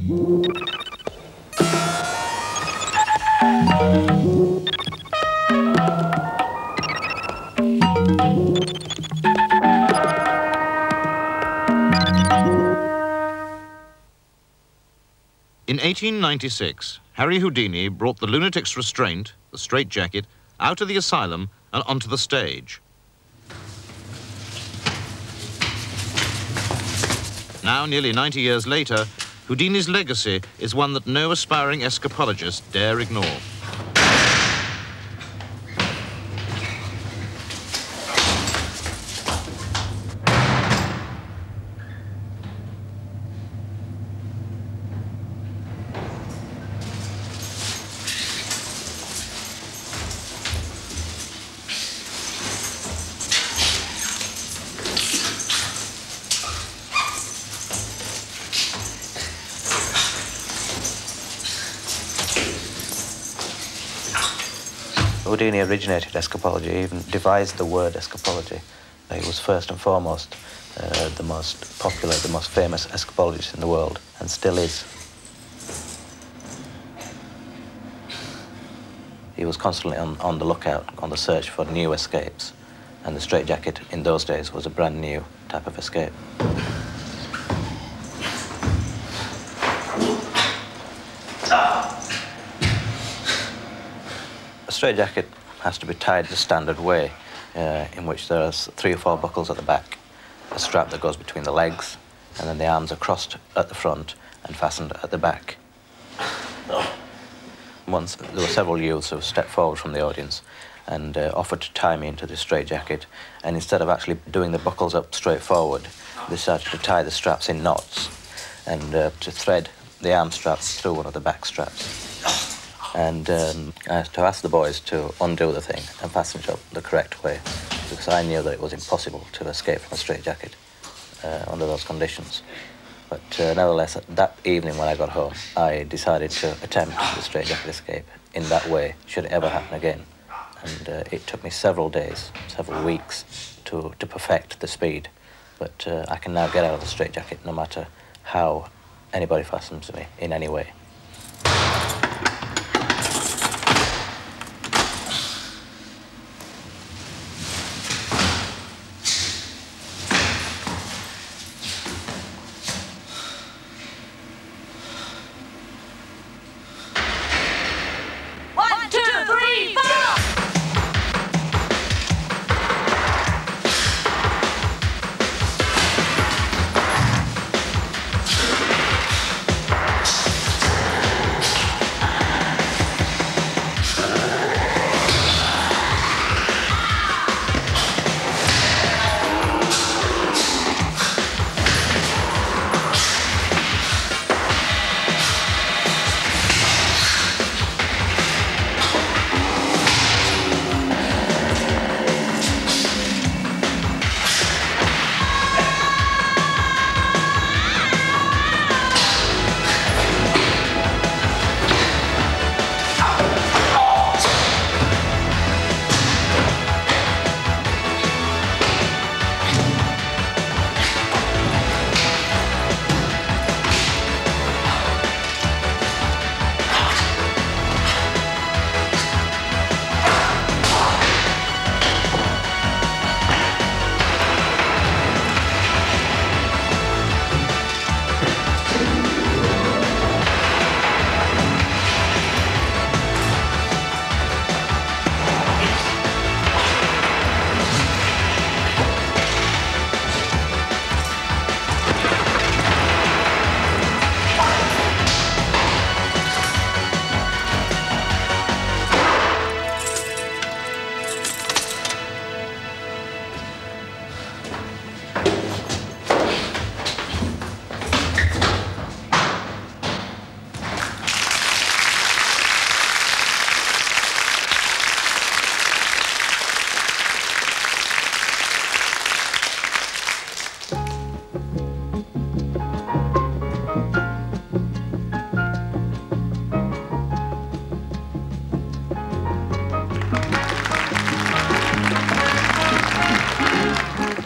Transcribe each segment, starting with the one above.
In 1896, Harry Houdini brought the lunatic's restraint, the straitjacket, out of the asylum and onto the stage. Now, nearly 90 years later, Houdini's legacy is one that no aspiring escapologist dare ignore. Houdini originated escapology, even devised the word escapology. He was first and foremost the most popular, the most famous escapologist in the world, and still is. He was constantly on the lookout, on the search for new escapes, and the straitjacket in those days was a brand new type of escape. A straitjacket has to be tied the standard way, in which there are 3 or 4 buckles at the back, a strap that goes between the legs, and then the arms are crossed at the front and fastened at the back. Once, there were several youths who stepped forward from the audience and offered to tie me into the straitjacket, and instead of actually doing the buckles up straight forward, they started to tie the straps in knots and to thread the arm straps through one of the back straps. And I had to ask the boys to undo the thing and fasten it up the correct way, because I knew that it was impossible to escape from a straitjacket under those conditions. But nevertheless, that evening when I got home, I decided to attempt the straitjacket escape in that way, should it ever happen again. And it took me several days, several weeks to perfect the speed. But I can now get out of the straitjacket no matter how anybody fastens me in any way.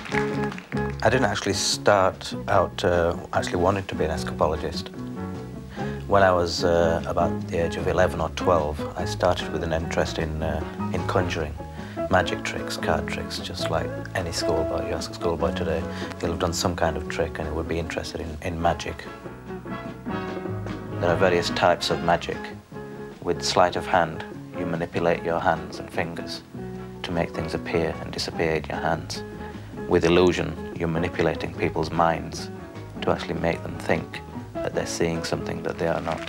I didn't actually start out actually wanting to be an escapologist. When I was about the age of 11 or 12, I started with an interest in conjuring, magic tricks, card tricks, just like any schoolboy. You ask a schoolboy today, he'll have done some kind of trick and he would be interested in magic. There are various types of magic. With sleight of hand, you manipulate your hands and fingers to make things appear and disappear in your hands. With illusion, you're manipulating people's minds to actually make them think that they're seeing something that they are not.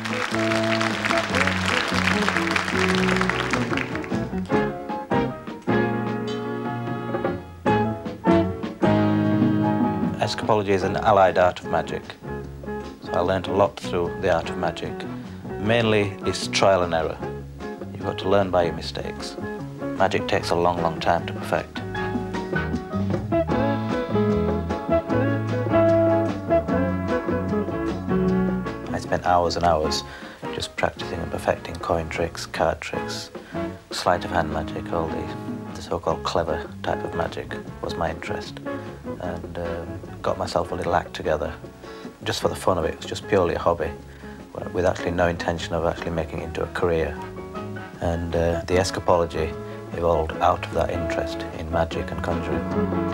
Escapology is an allied art of magic. So I learned a lot through the art of magic. Mainly it's trial and error. You've got to learn by your mistakes. Magic takes a long, long time to perfect. I spent hours and hours just practicing and perfecting coin tricks, card tricks, sleight of hand magic, all the so-called clever type of magic was my interest. And got myself a little act together just for the fun of it. It was just purely a hobby with actually no intention of actually making it into a career. And the Escapology evolved out of that interest in magic and conjuring.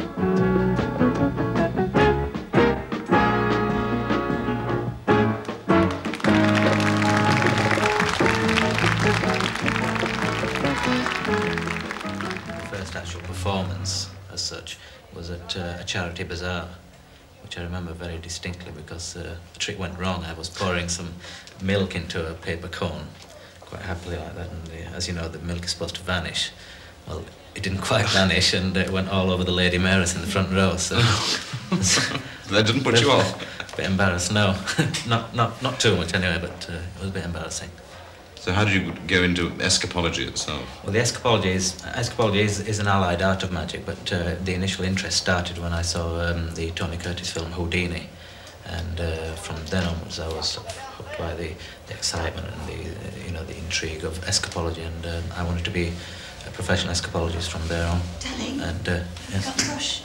The first actual performance, as such, was at a charity bazaar, which I remember very distinctly because the trick went wrong. I was pouring some milk into a paper cone, quite happily like that, and as you know, the milk is supposed to vanish. Well, it didn't quite vanish, and it went all over the Lady Mayoress in the front row, so... That didn't put you off? A bit embarrassed, no. not too much anyway, but it was a bit embarrassing. So how did you go into escapology itself? Well, the escapology is an allied art of magic, but the initial interest started when I saw the Tony Curtis film Houdini, and from then onwards I was sort of hooked by the excitement and the intrigue of escapology, and I wanted to be a professional escapologist from there on. Darling, and yes. Got a brush.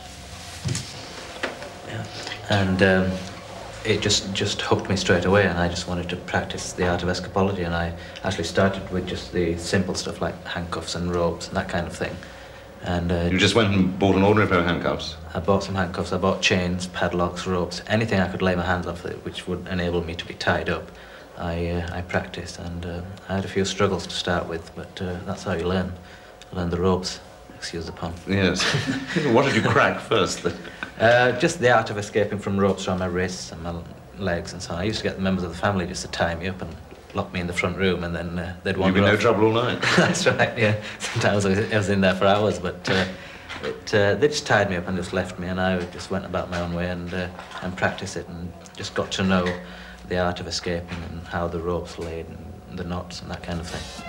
Yeah, and it just hooked me straight away, and I just wanted to practice the art of escapology, and I actually started with just the simple stuff like handcuffs and ropes and that kind of thing. And you just went and bought an ordinary pair of handcuffs? I bought some handcuffs, I bought chains, padlocks, ropes, anything I could lay my hands on which would enable me to be tied up. I practiced, and I had a few struggles to start with, but that's how you learn. Learn the ropes, excuse the pun. Yes. What did you crack first? Just the art of escaping from ropes around my wrists and my legs and so on. I used to get the members of the family just to tie me up and lock me in the front room, and then they'd wander off. You'd be no trouble all night. That's right, yeah. Sometimes I was in there for hours, but they just tied me up and just left me, and I just went about my own way and practiced it, and just got to know the art of escaping and how the ropes laid and the knots and that kind of thing.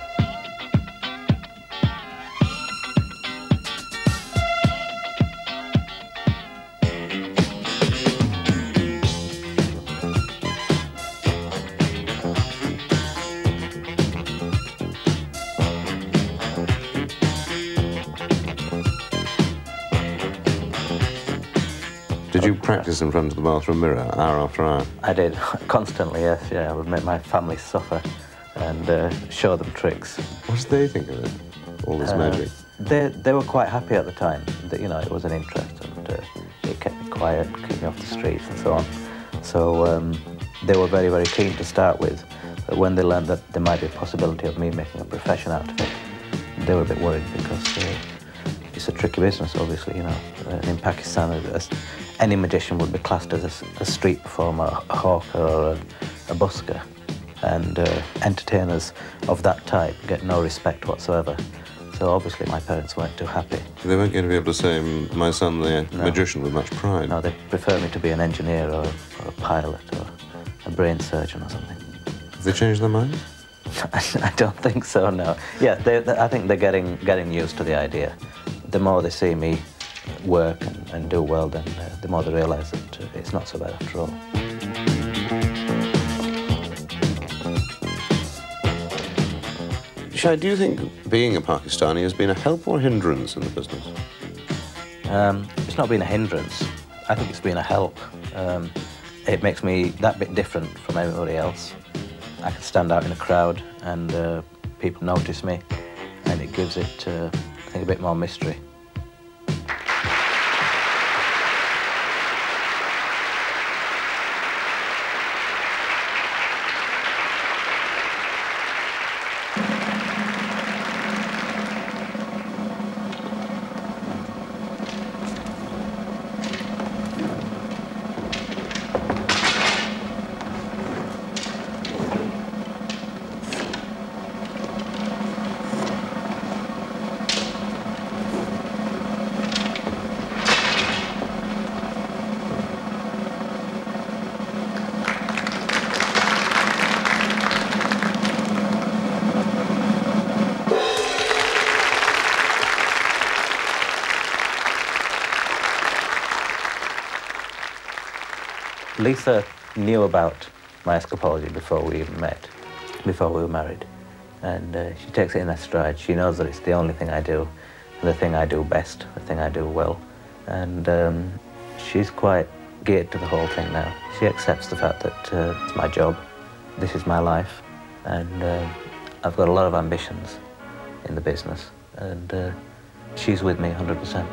Did you practice in front of the bathroom mirror, hour after hour? I did, constantly, yes, yeah. I would make my family suffer and show them tricks. What did they think of it, all this magic? They were quite happy at the time, that, it was an interest, and it kept me quiet, kept me off the streets and so on. So they were very, very keen to start with, but when they learned that there might be a possibility of me making a profession out of it, they were a bit worried, because it's a tricky business, obviously, in Pakistan, any magician would be classed as a street performer, a hawker or a busker, and entertainers of that type get no respect whatsoever. So obviously my parents weren't too happy. They weren't going to be able to say, my son, the magician, with much pride? No, they prefer me to be an engineer or a pilot or a brain surgeon or something. Have they changed their mind? I don't think so, no. Yeah, I think they're getting used to the idea. The more they see me work and do well, then the more they realise that it's not so bad after all. Shahid, do you think being a Pakistani has been a help or a hindrance in the business? It's not been a hindrance. I think it's been a help. It makes me that bit different from everybody else. I can stand out in a crowd and people notice me, and it gives it, I think, a bit more mystery. Lisa knew about my escapology before we even met, before we were married. And she takes it in her stride. She knows that it's the only thing I do, the thing I do best, the thing I do well. And she's quite geared to the whole thing now. She accepts the fact that it's my job, this is my life, and I've got a lot of ambitions in the business, and she's with me 100%.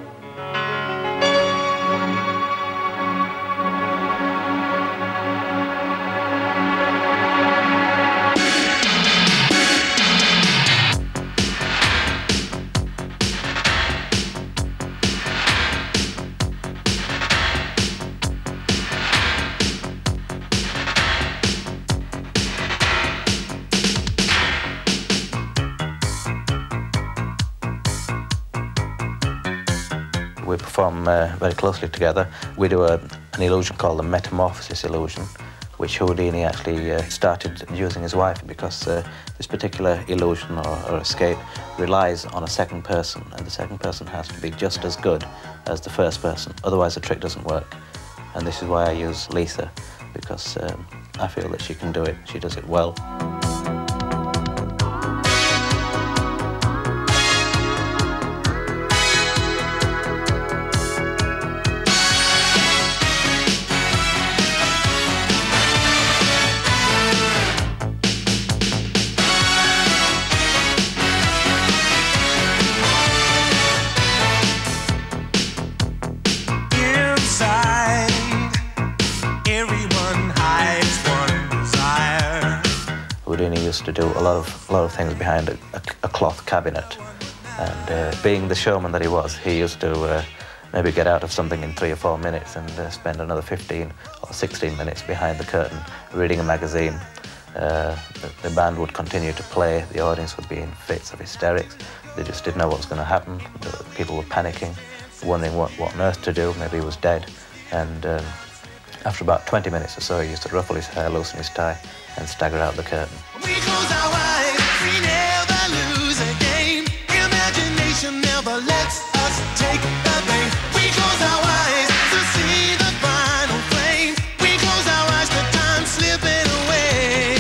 We perform very closely together. We do an illusion called the metamorphosis illusion, which Houdini actually started using his wife, because this particular illusion or escape relies on a second person, and the second person has to be just as good as the first person, otherwise the trick doesn't work. And this is why I use Lisa, because I feel that she can do it. She does it well. Houdini used to do a lot of things behind a cloth cabinet, and being the showman that he was, he used to maybe get out of something in 3 or 4 minutes and spend another 15 or 16 minutes behind the curtain reading a magazine. The band would continue to play, the audience would be in fits of hysterics, they just didn't know what was going to happen, people were panicking, wondering what on earth to do, maybe he was dead, and after about 20 minutes or so he used to ruffle his hair, loosen his tie and stagger out the curtain. We close our eyes, we never lose a game. Imagination never lets us take the bait. We close our eyes to see the final flame. We close our eyes to time slipping away.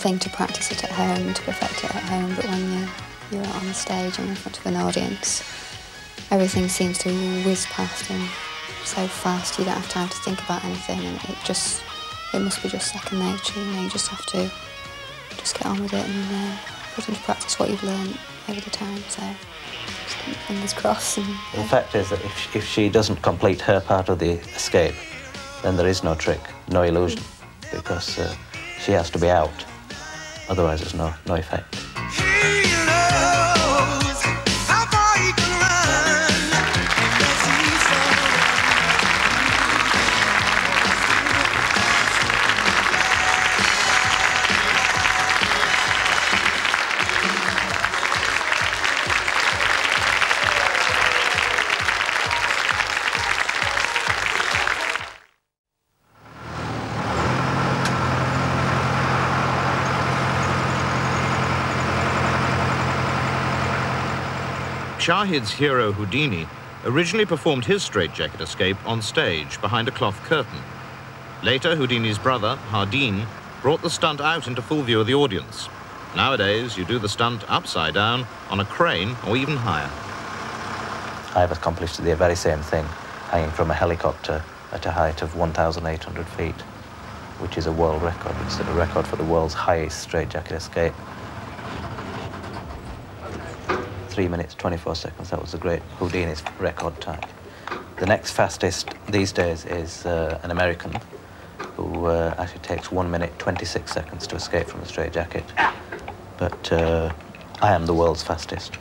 thing to practice it at home and to perfect it at home, but when you're on the stage and in front of an audience, everything seems to whiz past and so fast you don't have time to think about anything, and it must be just second nature. You just have to just get on with it and put into practice what you've learned over the time. So just keep your fingers crossed. And, the fact is that if she doesn't complete her part of the escape, then there is no trick, no illusion, because she has to be out. Otherwise, there's no effect. Shahid's hero Houdini originally performed his straitjacket escape on stage behind a cloth curtain. Later, Houdini's brother, Hardin, brought the stunt out into full view of the audience. Nowadays, you do the stunt upside down, on a crane, or even higher. I've accomplished the very same thing, hanging from a helicopter at a height of 1,800 feet, which is a world record. It's a record for the world's highest straitjacket escape. 3 minutes, 24 seconds, that was the great Houdini's record time. The next fastest these days is an American who actually takes 1 minute, 26 seconds to escape from the straitjacket. But I am the world's fastest.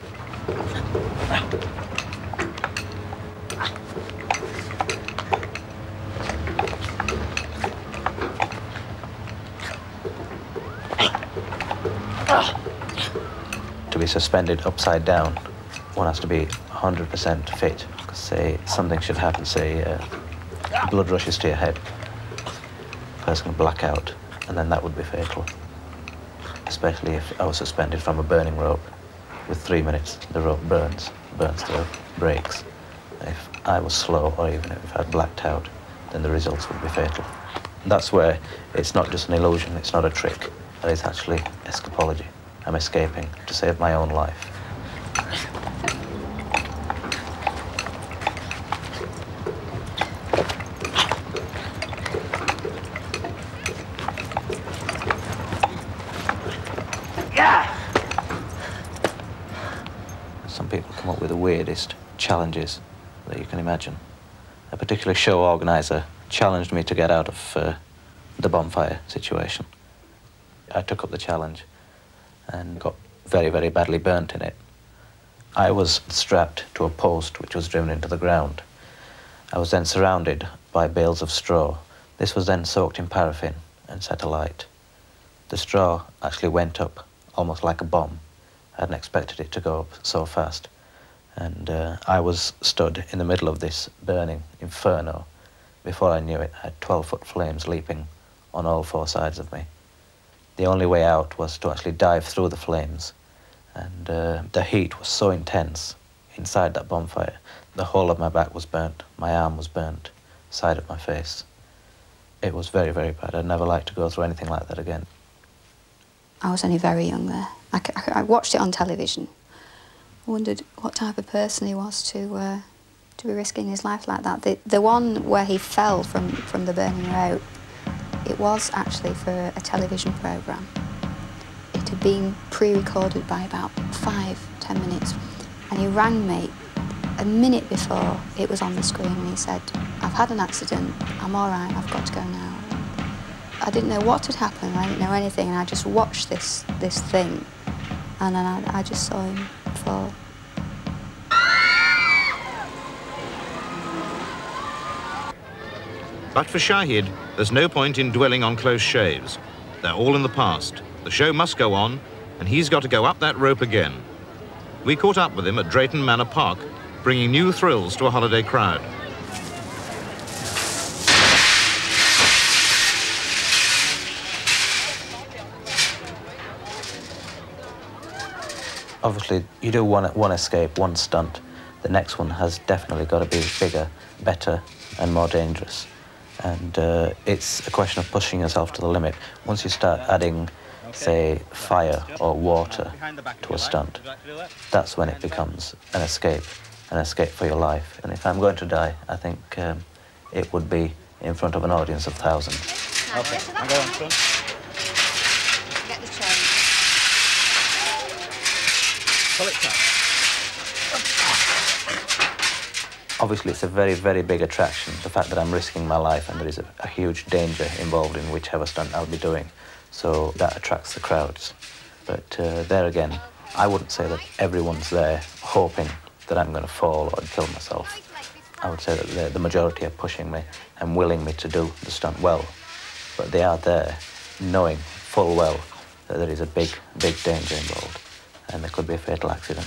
To be suspended upside down, one has to be 100% fit. Because say something should happen, say blood rushes to your head, person can black out, and then that would be fatal. Especially if I was suspended from a burning rope. With 3 minutes, the rope burns to breaks. If I was slow, or even if I blacked out, then the results would be fatal. That's where it's not just an illusion, it's not a trick. That is actually escapology. I'm escaping to save my own life. Some people come up with the weirdest challenges that you can imagine. A particular show organizer challenged me to get out of the bonfire situation. I took up the challenge and got very, very badly burnt in it. I was strapped to a post which was driven into the ground. I was then surrounded by bales of straw. This was then soaked in paraffin and set alight. The straw actually went up almost like a bomb. I hadn't expected it to go up so fast. And I was stood in the middle of this burning inferno. Before I knew it, I had 12-foot flames leaping on all four sides of me. The only way out was to actually dive through the flames. And the heat was so intense inside that bonfire. The whole of my back was burnt, my arm was burnt, side of my face. It was very, very bad. I'd never like to go through anything like that again. I was only very young there. I watched it on television. I wondered what type of person he was to be risking his life like that. The one where he fell from the burning rope, it was actually for a television programme. It had been pre-recorded by about 5-10 minutes, and he rang me a minute before it was on the screen, and he said, "I've had an accident, I'm all right, I've got to go now." I didn't know what had happened, I didn't know anything, and I just watched this thing, and then I just saw him fall. But for Shahid, there's no point in dwelling on close shaves. They're all in the past. The show must go on, and he's got to go up that rope again. We caught up with him at Drayton Manor Park, bringing new thrills to a holiday crowd. Obviously, you do one escape, one stunt. The next one has definitely got to be bigger, better, and more dangerous. And it's a question of pushing yourself to the limit. Once you start adding say, fire or water to a stunt, that's when it becomes an escape for your life. And if I'm going to die, I think it would be in front of an audience of thousands. Okay, I'll go in front. Get the chain. Pull it tight. Obviously, it's a very, very big attraction, the fact that I'm risking my life and there is a huge danger involved in whichever stunt I'll be doing. So that attracts the crowds. But there again, I wouldn't say that everyone's there hoping that I'm going to fall or kill myself. I would say that the majority are pushing me and willing me to do the stunt well. But they are there knowing full well that there is a big, big danger involved and there could be a fatal accident.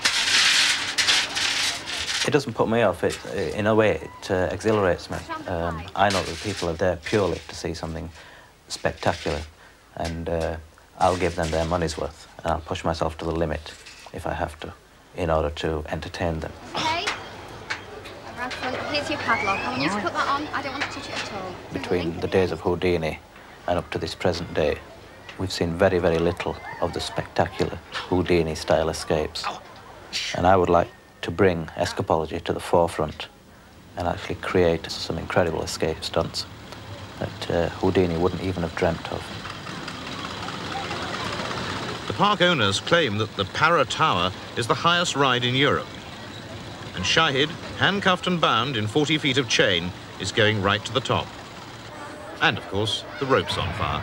It doesn't put me off. In a way, it exhilarates me. I know that people are there purely to see something spectacular, and I'll give them their money's worth, and I'll push myself to the limit if I have to, in order to entertain them. Okay. Here's your padlock. I want you to put that on. I don't want to touch it at all. Between the days of Houdini and up to this present day, we've seen very, very little of the spectacular Houdini-style escapes. And I would like to bring escapology to the forefront and actually create some incredible escape stunts that Houdini wouldn't even have dreamt of. The park owners claim that the Para Tower is the highest ride in Europe. And Shahid, handcuffed and bound in 40 feet of chain, is going right to the top. And, of course, the rope's on fire.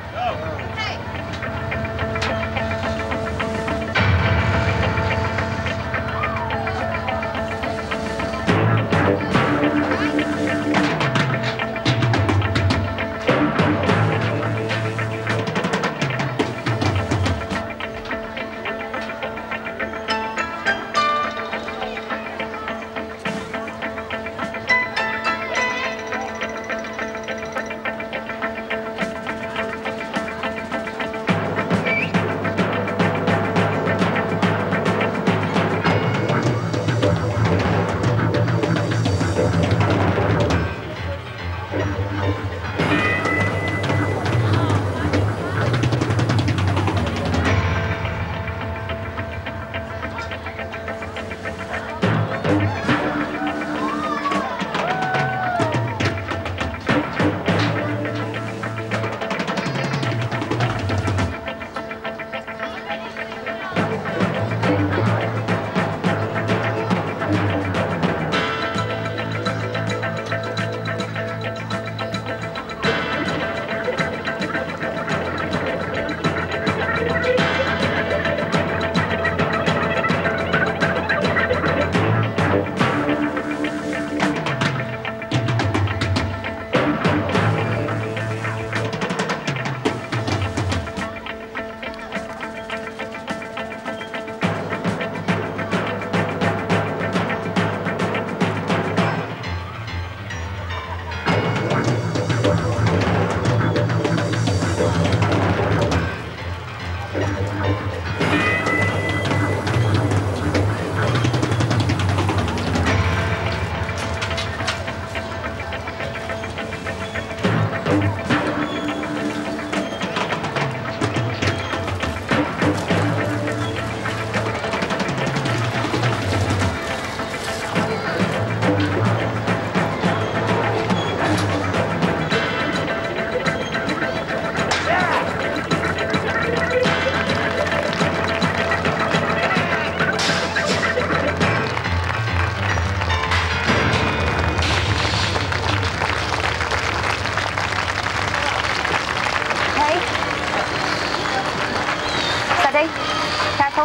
Careful.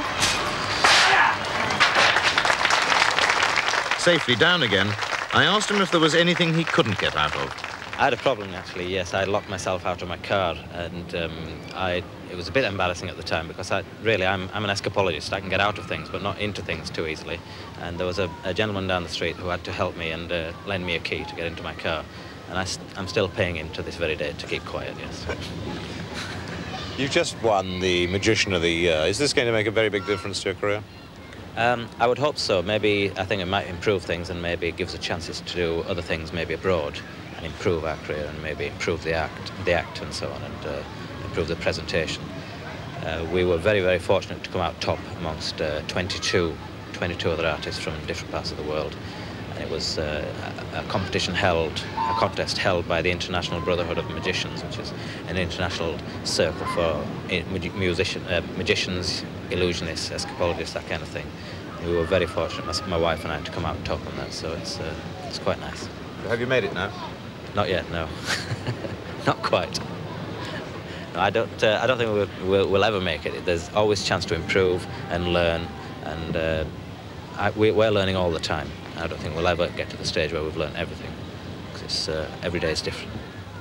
Safely down again, I asked him if there was anything he couldn't get out of. I had a problem, actually, yes. I locked myself out of my car, and it was a bit embarrassing at the time because I'm an escapologist. I can get out of things, but not into things too easily. And there was a gentleman down the street who had to help me and lend me a key to get into my car. And I'm still paying him to this very day to keep quiet, yes. You've just won the Magician of the Year. Is this going to make a very big difference to your career? I would hope so. Maybe I think it might improve things, and maybe it gives us chances to do other things, maybe abroad, and improve our career, and maybe improve the act and so on, and improve the presentation. We were very, very fortunate to come out top amongst 22 other artists from different parts of the world. And it was a contest held by the International Brotherhood of Magicians, which is an international circle for magicians, illusionists, escapologists, that kind of thing. And we were very fortunate, my wife and I, to come out top on that, so it's quite nice. Have you made it now? Not yet, no. Not quite. No, I don't think we'll ever make it. There's always chance to improve and learn, and we're learning all the time. I don't think we'll ever get to the stage where we've learned everything, because every day is different.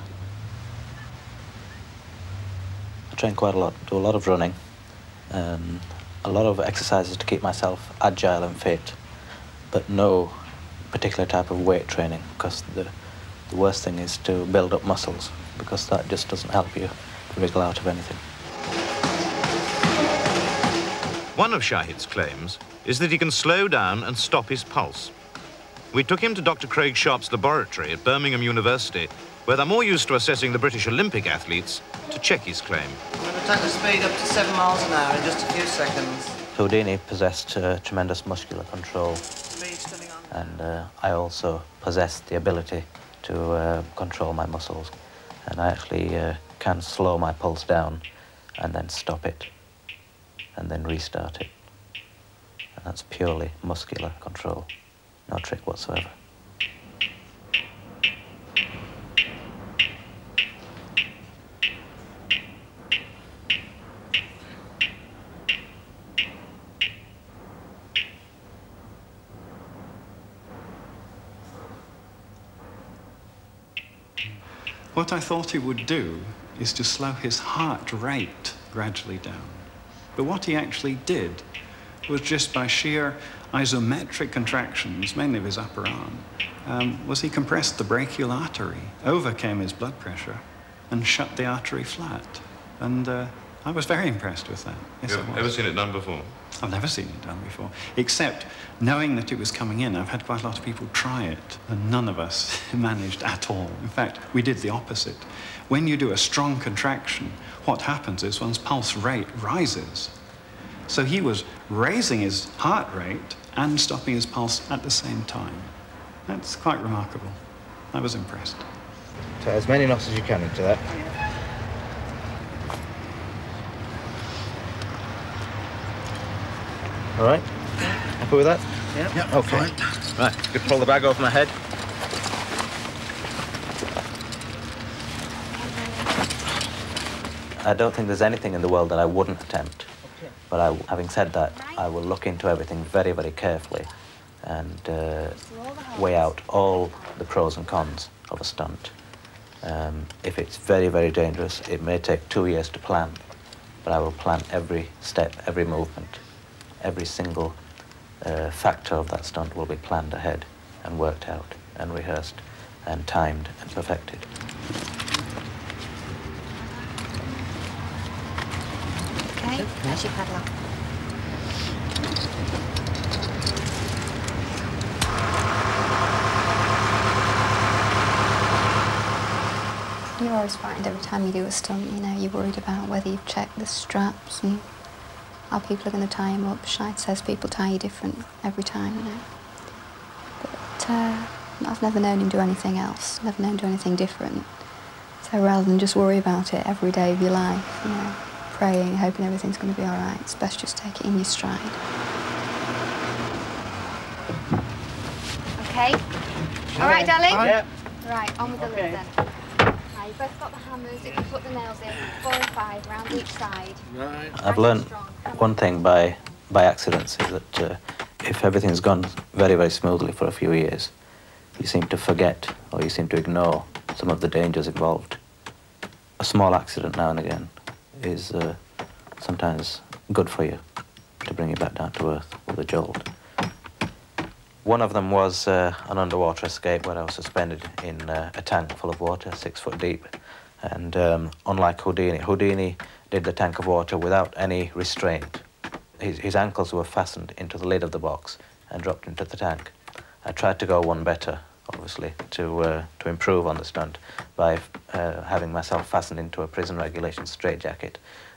I train quite a lot, do a lot of running, a lot of exercises to keep myself agile and fit, but no particular type of weight training, because the worst thing is to build up muscles, because that just doesn't help you wriggle out of anything. One of Shahid's claims is that he can slow down and stop his pulse. We took him to Dr. Craig Sharp's laboratory at Birmingham University, where they're more used to assessing the British Olympic athletes, to check his claim. I'm going to take the speed up to 7 miles an hour in just a few seconds. Houdini possessed tremendous muscular control, Speed's coming on. and I also possessed the ability to control my muscles. And I actually can slow my pulse down and then stop it and then restart it. And that's purely muscular control, no trick whatsoever. What I thought he would do is to slow his heart rate gradually down. But what he actually did was, just by sheer isometric contractions, mainly of his upper arm, was he compressed the brachial artery, overcame his blood pressure, and shut the artery flat. And I was very impressed with that. Yes, You've ever seen it done before? I've never seen it done before, except knowing that it was coming in. I've had quite a lot of people try it, and none of us managed at all. In fact, we did the opposite. When you do a strong contraction, what happens is one's pulse rate rises. So he was raising his heart rate and stopping his pulse at the same time. That's quite remarkable. I was impressed. So as many knots as you can into that. All right? Happy with that? Yep. Okay. Fine. Right, you pull the bag off my head. I don't think there's anything in the world that I wouldn't attempt. But having said that, I will look into everything very, very carefully and weigh out all the pros and cons of a stunt. If it's very, very dangerous, it may take 2 years to plan, but I will plan every step, every movement, every single factor of that stunt will be planned ahead and worked out and rehearsed and timed and perfected. Okay, there's your padlock. You always find every time you do a stunt, you know, you're worried about whether you've checked the straps and how people are going to tie him up. Shahid says people tie you different every time, you know. But I've never known him do anything else, never known him do anything different. So rather than just worry about it every day of your life, you know, praying, hoping everything's going to be all right, it's best just take it in your stride. Okay? All right, darling? Yeah. Right, on with the lid then. Now, you've both got the hammers. If you put the nails in, 4 or 5 around each side. Right. I've learned one thing by accidents is that if everything's gone very, very smoothly for a few years, you seem to forget or you seem to ignore some of the dangers involved. A small accident now and again is sometimes good for you to bring you back down to earth with a jolt. One of them was an underwater escape where I was suspended in a tank full of water, 6 foot deep. And unlike Houdini did the tank of water without any restraint. His ankles were fastened into the lid of the box and dropped into the tank. I tried to go one better, obviously, to improve on the stunt by having myself fastened into a prison regulation straitjacket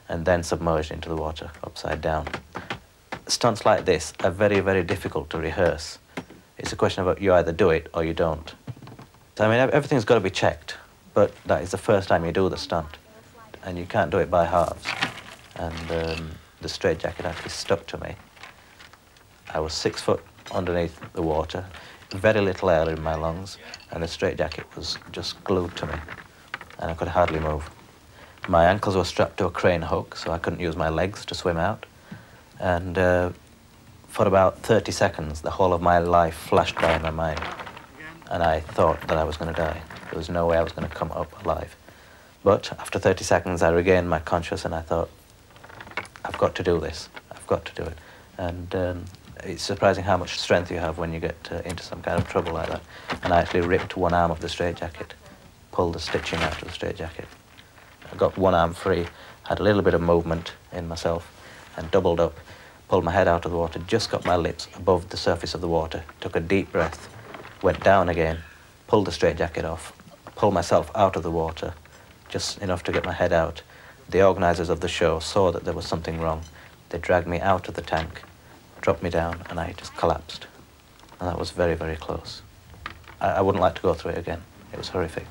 and then submerged into the water, upside down. Stunts like this are very, very difficult to rehearse. It's a question of you either do it or you don't. So, I mean, everything's got to be checked, but that is the first time you do the stunt, and you can't do it by halves. And the straitjacket actually stuck to me. I was 6 foot underneath the water, very little air in my lungs, and the straitjacket was just glued to me, and I could hardly move. My ankles were strapped to a crane hook, so I couldn't use my legs to swim out. And for about 30 seconds, the whole of my life flashed by in my mind, and I thought that I was going to die. There was no way I was going to come up alive. But after 30 seconds, I regained my conscience, and I thought, I've got to do this. I've got to do it. And it's surprising how much strength you have when you get into some kind of trouble like that. And I actually ripped one arm of the straitjacket, pulled the stitching out of the straitjacket. I got one arm free, had a little bit of movement in myself, and doubled up, pulled my head out of the water, just got my lips above the surface of the water, took a deep breath, went down again, pulled the straitjacket off, pulled myself out of the water, just enough to get my head out. The organisers of the show saw that there was something wrong. They dragged me out of the tank, dropped me down, and I just collapsed. And that was very, very close. I wouldn't like to go through it again. It was horrific.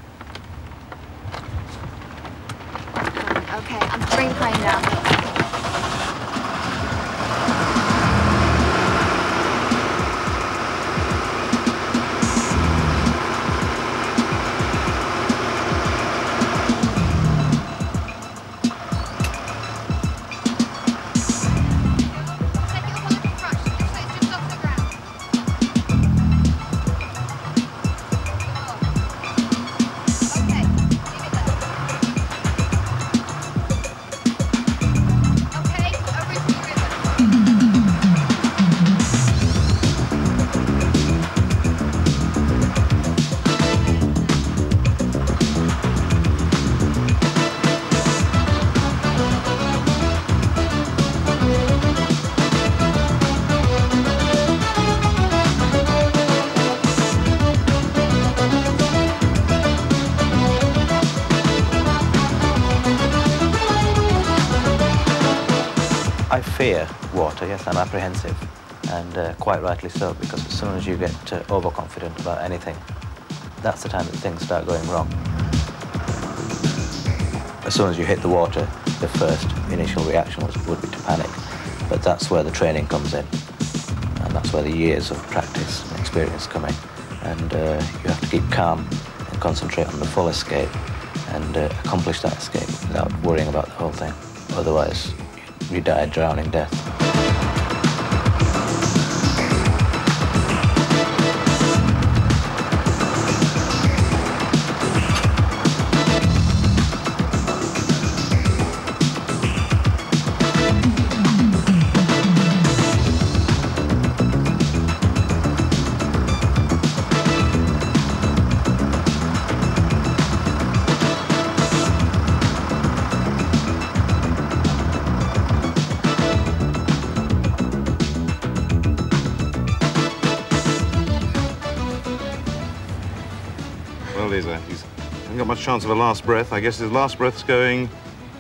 Okay, I'm bringing crane down. I fear water, yes, I'm apprehensive, and quite rightly so, because as soon as you get overconfident about anything, that's the time that things start going wrong. As soon as you hit the water, the first initial reaction would be to panic, but that's where the training comes in, and that's where the years of practice and experience come in, and you have to keep calm and concentrate on the full escape and accomplish that escape without worrying about the whole thing. Otherwise, you die a drowning death. Well, he hasn't got much chance of a last breath. I guess his last breath's going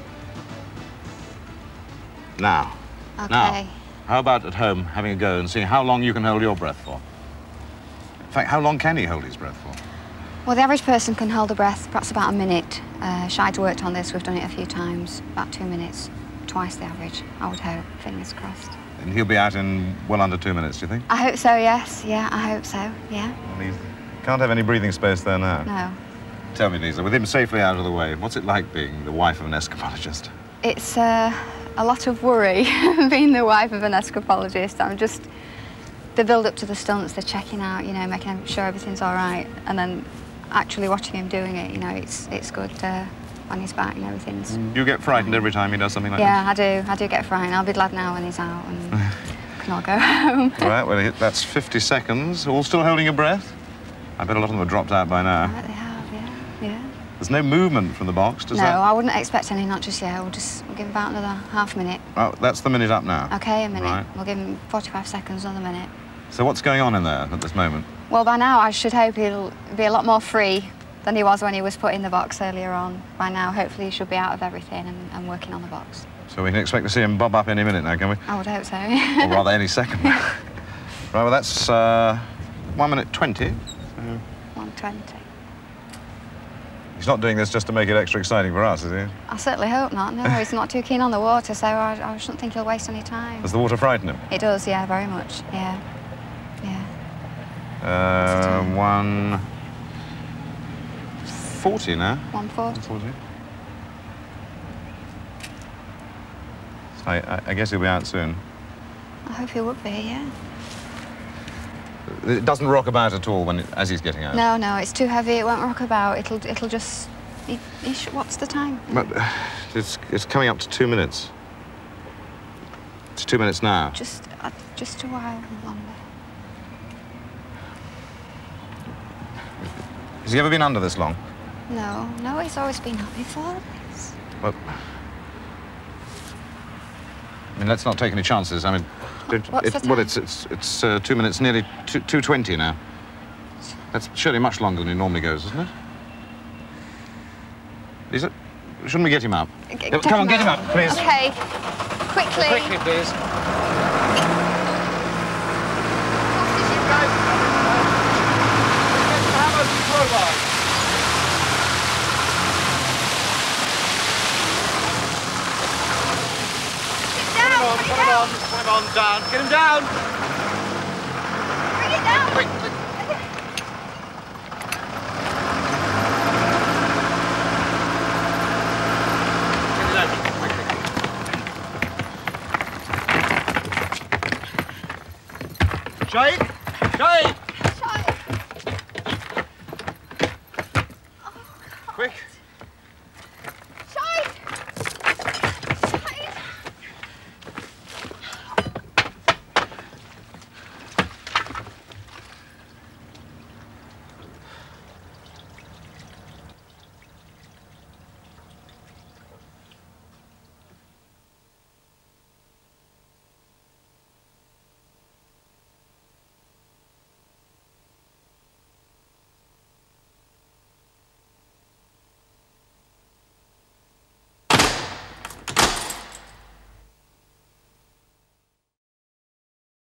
now. Okay. Now, how about at home having a go and seeing how long you can hold your breath for? In fact, how long can he hold his breath for? Well, the average person can hold a breath perhaps about a minute. Shahid's worked on this, we've done it a few times, about 2 minutes, twice the average, I would hope, fingers crossed. And he'll be out in well under 2 minutes, do you think? I hope so, yes, yeah, I hope so, yeah. Well, he can't have any breathing space there now. No. Tell me, Lisa, with him safely out of the way, what's it like being the wife of an escapologist? It's a lot of worry, being the wife of an escapologist. I'm just, the build-up to the stunts, the checking out, you know, making sure everything's all right, and then actually watching him doing it, you know, it's good when he's back and everything's... You get frightened every time he does something like yeah, I do get frightened. I'll be glad now when he's out and can all go home. All right, well, that's 50 seconds. All still holding your breath? I bet a lot of them have dropped out by now. I bet they have, yeah, yeah. There's no movement from the box, does no, that? No, I wouldn't expect any, not just yet. We'll give about another half minute. Oh, that's the minute up now? Okay, a minute. Right. We'll give him 45 seconds, another minute. So what's going on in there at this moment? Well, by now I should hope he'll be a lot more free than he was when he was put in the box earlier on. By now, hopefully, he should be out of everything and working on the box. So we can expect to see him bob up any minute now, can we? I would hope so. Or rather, any second. Right, well, that's 1 minute 20. 1:20. He's not doing this just to make it extra exciting for us, is he? I certainly hope not. No, he's not too keen on the water, so I shouldn't think he'll waste any time. Does the water frighten him? It does, yeah, very much. Yeah. 1:40 now. 1:40. 1:40. So I guess he'll be out soon. I hope he would be, yeah. It doesn't rock about at all as he's getting out. No, it's too heavy. It won't rock about. It'll just. What's the time? But it's coming up to 2 minutes. It's 2 minutes now. Just a while longer. Has he ever been under this long? No, he's always been up before this. Well, I mean, let's not take any chances. I mean, What's the time? well, it's 2 minutes, nearly 2:20 now. That's surely much longer than he normally goes, isn't it? Is it? Shouldn't we get him up? Come on, get him up, please. Okay, quickly. Quickly, please. Come on, down. Get him down. Bring it down. Quick. Get it out, quickly. Shahid! Shahid! Shahid. Quick.